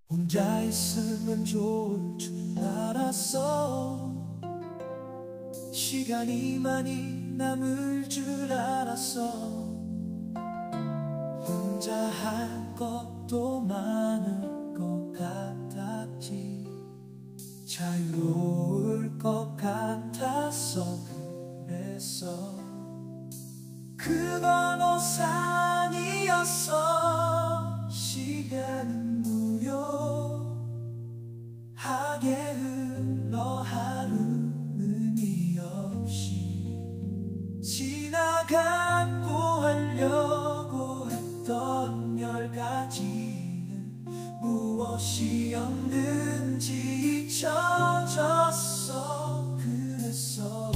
혼자 있으면 좋을 줄 알았어. 시간이 많이 남을 줄 알았어. 혼자 할 것도 많을 것 같았지. 자유로울 것 같았어. 그래서 그건 오산이었어. 시간은 무효하게 흘러 하루는 의미 없이 지나간 구하려고 했던 10가지는 무엇이 없는지 잊혀졌어. 그래서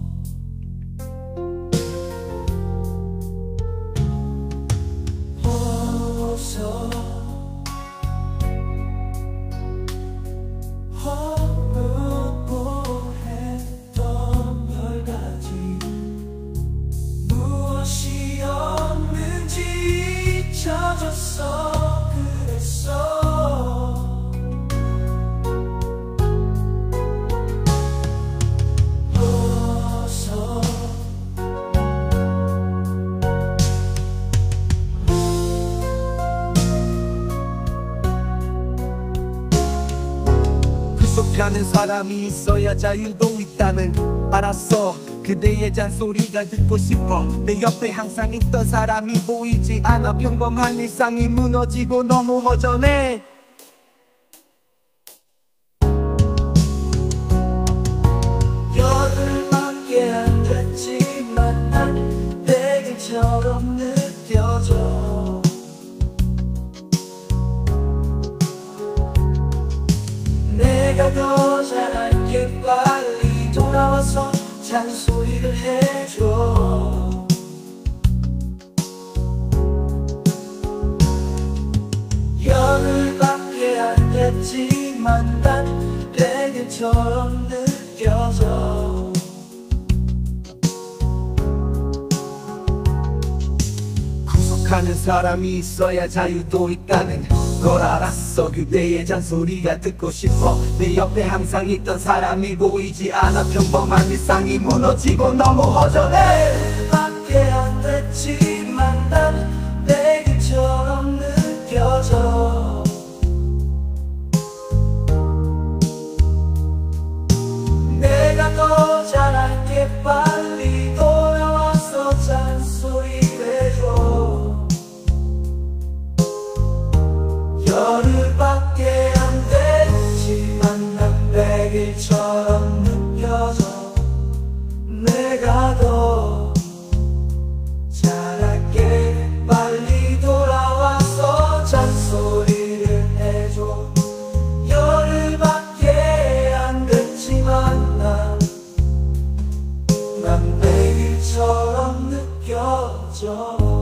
허물고 했던 10가지 무엇이 없는지 잊혀졌어. 그래서 가는 사람이 있어야 자유도 있다는 알았어. 그대의 잔소리가 듣고 싶어. 내 옆에 항상 있던 사람이 보이지 않아. 평범한 일상이 무너지고 너무 허전해. 열흘밖에 안 됐지만 난 내게처럼 느껴져. 내가 더 잘할게. 빨리 돌아와서 잔소리를 해줘. 열흘밖에 안 됐지만 난 내게처럼 느껴져. 구속하는 사람이 있어야 자유도 있다는 걸 알았어. 그대의 잔소리가 듣고 싶어. 내 옆에 항상 있던 사람이 보이지 않아. 평범한 일상이 무너지고 너무 허전해. 밖에 안 됐지만 난 내게처럼 느껴져. 내가 더 잘할게. 빨리 돌아와서 잔소리해줘. 열흘밖에 안 됐지만 난 100일처럼 느껴져. 내가 더 잘할게. 빨리 돌아와서 잔소리를 해줘. 열흘밖에 안 됐지만 난 100일처럼 느껴져.